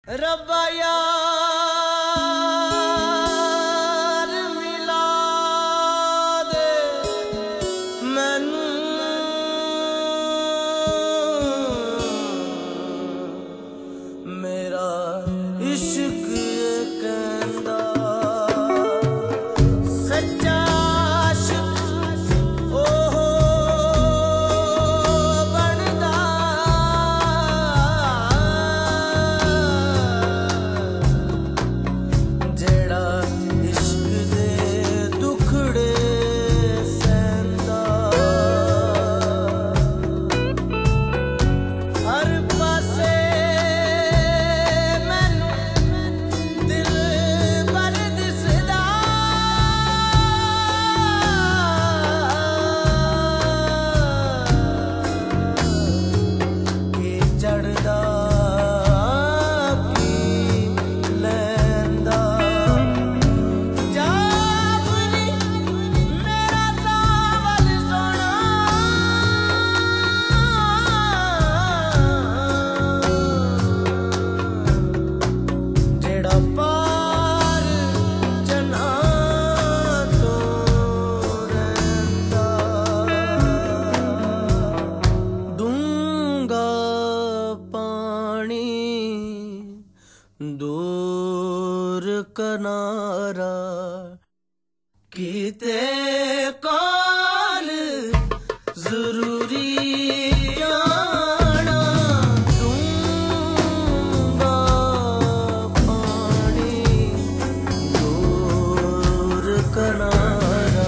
रब्बा यार मिला दे मैनू मेरा इश्क कहंदा सच्चा आशिक ओहो बनदा जेड़ा इश्क दे दुखड़े सहंदा हर पासे मैनू दिल भर दिसदा कि चढ़दा की लैंदा जाबरी मेरा सावल सोना जेड़ा पार जना तो रहिंदा डूंगा पानी दूर किनारा किते काल जरूरी जाना डूंगा पानी दूर किनारा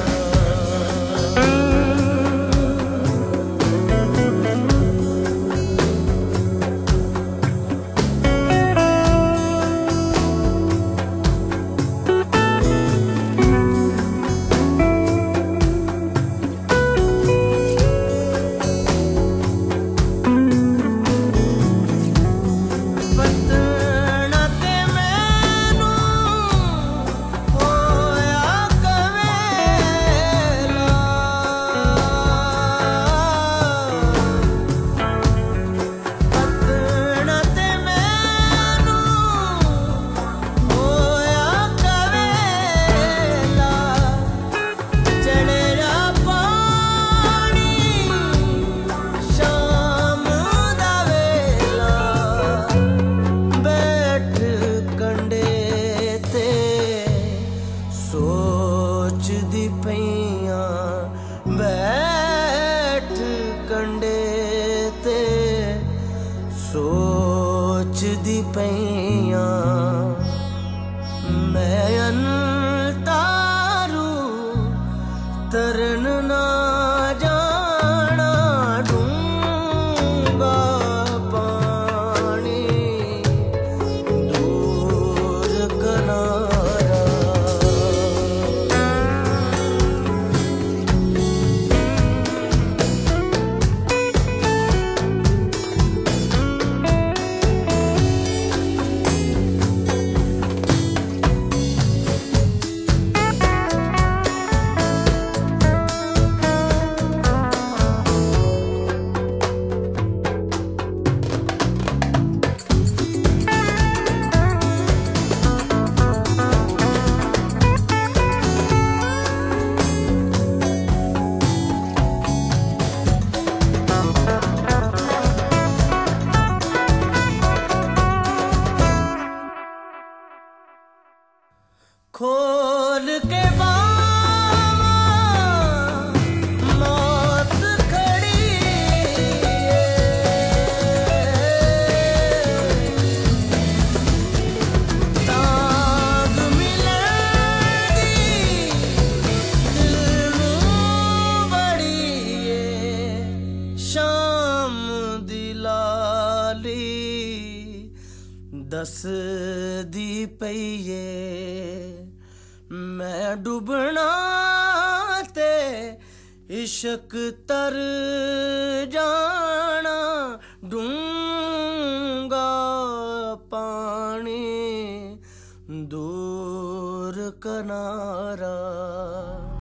पतना ते मैनू होया कवेला पतना ते मैनू होया कवेला चढ़ेरा पानी शाम दा वेला बैठ कंडे ते सोचदी पईयां बैठ कंडे ते सोचदी पईयां मैं तारू तरन ना जाना डूंगा पानी दूर किनारा खोल के बावां मौत खड़ी ताग मिलदी दिल नूं बड़ी शाम दी लाली दसदी पईए मैं डुबना ते इश्क तर जाना डूंगा पानी दूर किनारा